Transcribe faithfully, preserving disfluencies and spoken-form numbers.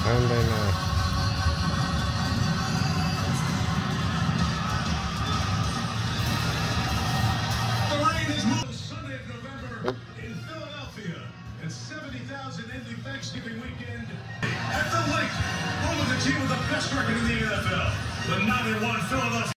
Sunday night. The rain is moving Sunday of November in Philadelphia. And seventy thousand ending Thanksgiving weekend at the Lake, home of the team with the best record in the N F L. The nine and one Philadelphia.